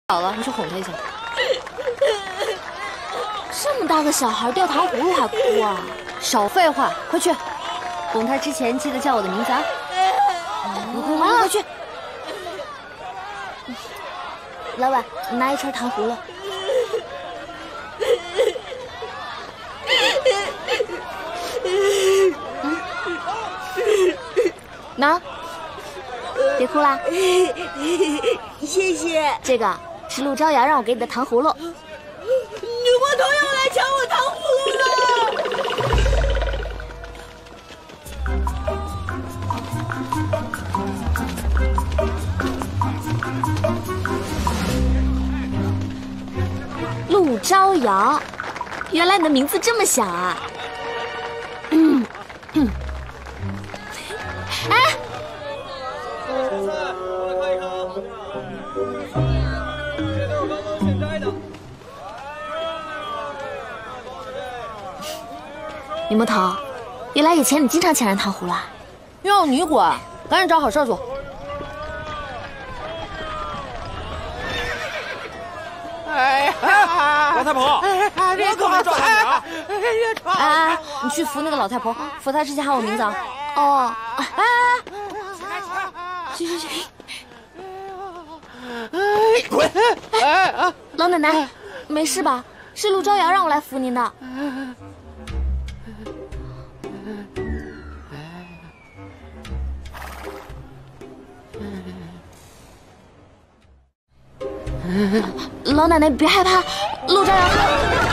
好了，你去哄他一下。这么大个小孩掉糖葫芦还哭啊？少废话，快去！哄他之前记得叫我的名字啊！快去！老板，拿一串糖葫芦。拿，别哭啦。 谢谢。 这个是陆朝阳让我给你的糖葫芦。 女魔头又来抢我糖葫芦了！ 陆朝阳，原来你的名字这么响啊！哎，李魔头，原来以前你经常抢人糖葫芦啊？ 要你管，赶紧找好事做。 哎呀，老太婆，我可没撞你啊！ 哎，你去扶那个老太婆，扶她之前喊我名字啊。哦，行。 滚！ 老奶奶，没事吧？是陆朝阳让我来扶您的。老奶奶别害怕，陆朝阳。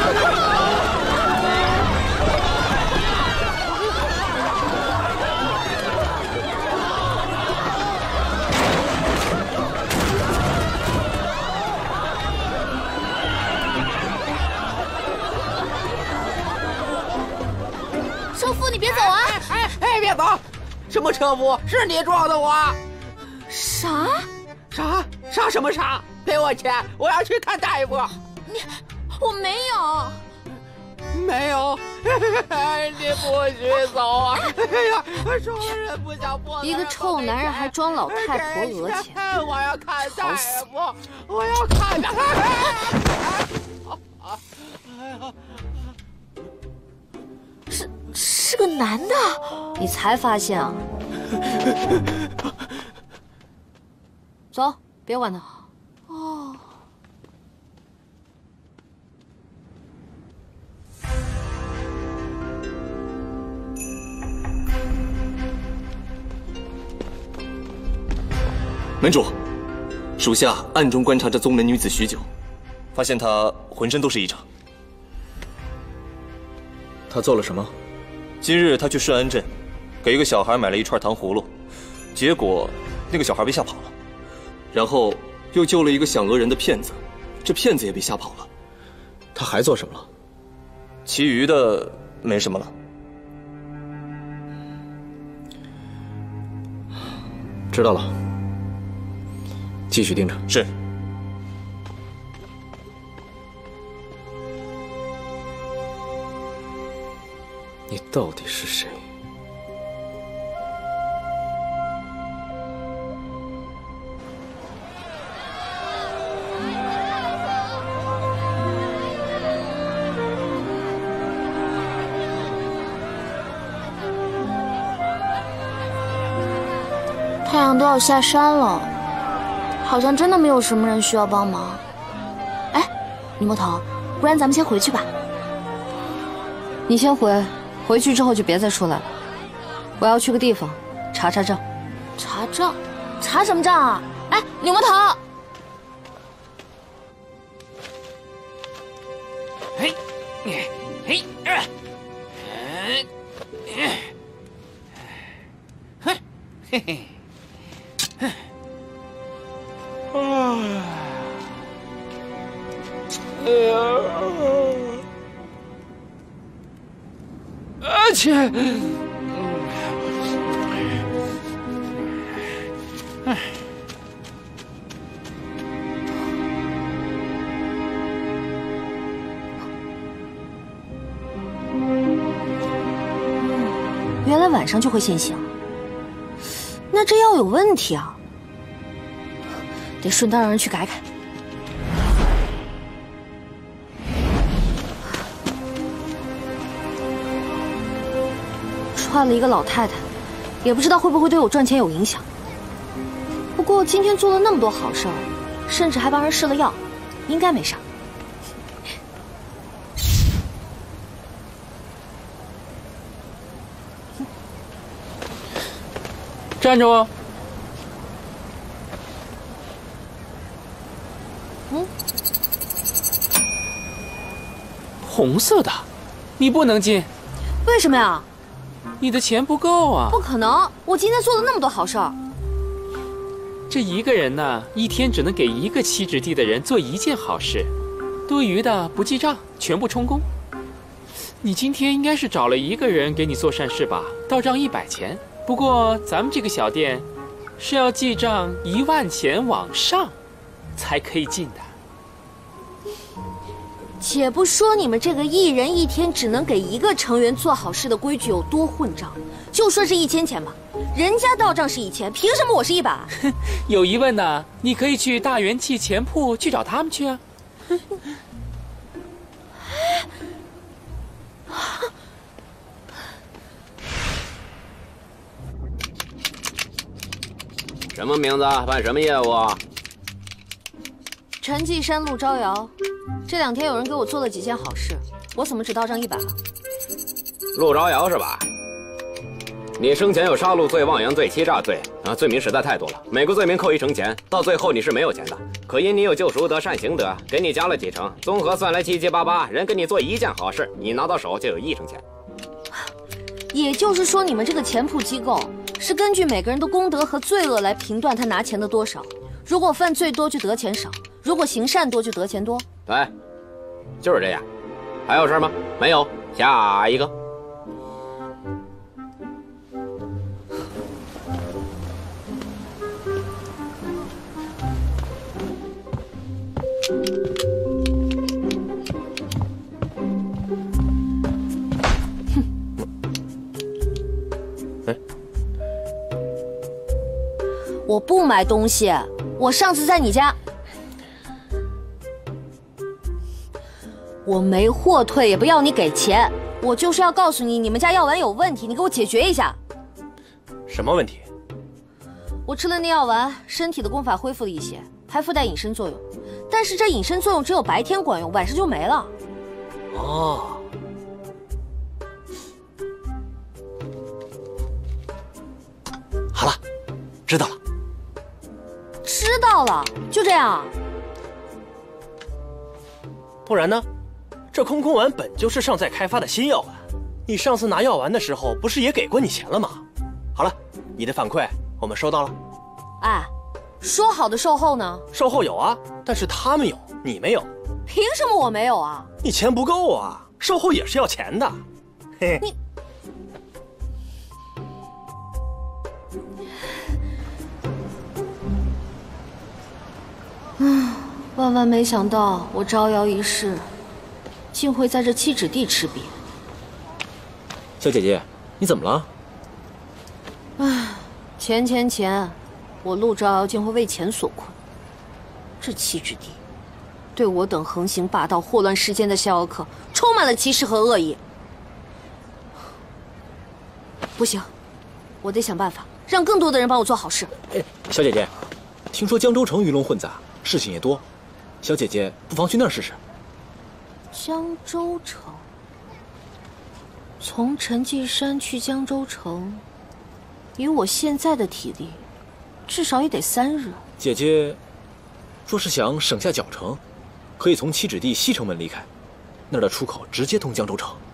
车夫，你别走啊！ 哎，别走！什么车夫？是你撞的我！ 啥？ 啥什么啥？赔我钱！我要去看大夫。 我没有。 没有，你不许走啊！哎呀，仇人不想破。 一个臭男人还装老太婆讹钱， 我要看大夫，我要看大夫。是个男的，你才发现啊？ 走，别管他。 哦。 门主，属下暗中观察着宗门女子许久，发现她浑身都是异常。 她做了什么？ 今日她去顺安镇，给一个小孩买了一串糖葫芦，结果那个小孩被吓跑了，然后又救了一个想讹人的骗子，这骗子也被吓跑了。 她还做什么了？ 其余的没什么了。 知道了。继续盯着。 是。 你到底是谁？ 太阳都要下山了。好像真的没有什么人需要帮忙。哎，女魔头，不然咱们先回去吧。 你先回去之后就别再出来了。我要去个地方查账。 查账？查什么账啊？哎，女魔头！ 嘿，嘿，嘿嘿。哎呀！而且， 原来晚上就会现形，那这药有问题啊！得顺道让人去改改。 换了一个老太太，也不知道会不会对我赚钱有影响。不过今天做了那么多好事儿，甚至还帮人试了药，应该没啥。 站住！红色的，你不能进。 为什么呀？ 你的钱不够啊！ 不可能，我今天做了那么多好事儿。 这一个人呢，一天只能给一个七指地的人做一件好事，多余的不记账，全部充公。你今天应该是找了一个人给你做善事吧？到账100钱。不过咱们这个小店是要记账1万钱往上才可以进的。 且不说你们这个一人一天只能给一个成员做好事的规矩有多混账，就说是1000钱吧，人家到账是1000，凭什么我是100？ 有疑问呢，你可以去大元气钱铺去找他们去啊。 什么名字？办什么业务？ 陈继山陆招摇，这2天有人给我做了几件好事，我怎么只到账100了？ 陆招摇是吧？你生前有杀戮罪、妄言罪、欺诈罪啊，罪名实在太多了，每个罪名扣1成钱，到最后你是没有钱的。可因你有救赎德、善行德，给你加了几成，综合算来7七八八，人给你做一件好事，你拿到手就有1成钱。 也就是说，你们这个钱铺机构是根据每个人的功德和罪恶来评断他拿钱的多少。如果犯罪多就得钱少，如果行善多就得钱多。 对，就是这样。还有事吗？没有，下一个。 我不买东西，我上次在你家，我没货退，也不要你给钱，我就是要告诉你，你们家药丸有问题，你给我解决一下。 什么问题？ 我吃了那药丸，身体的功法恢复了一些，还附带隐身作用，但是这隐身作用只有白天管用，晚上就没了。 哦，好了，知道了。 知道了，就这样。 不然呢？这空空丸本就是尚在开发的新药丸，你上次拿药丸的时候不是也给过你钱了吗？好了，你的反馈我们收到了。 哎，说好的售后呢？ 售后有啊，但是他们有，你没有。 凭什么我没有啊？ 你钱不够啊，售后也是要钱的。嘿嘿。 你。万万没想到，我招摇一世，竟会在这7指地吃瘪。 小姐姐，你怎么了？ 唉，钱，我陆招摇竟会为钱所困。这7指地，对我等横行霸道、祸乱世间的逍遥客，充满了歧视和恶意。不行，我得想办法，让更多的人帮我做好事。 哎，小姐姐，听说江州城鱼龙混杂，事情也多。小姐姐不妨去那儿试试。 江州城，从陈继山去江州城，以我现在的体力，至少也得3日。 姐姐，若是想省下脚程，可以从7指地西城门离开，那儿的出口直接通江州城。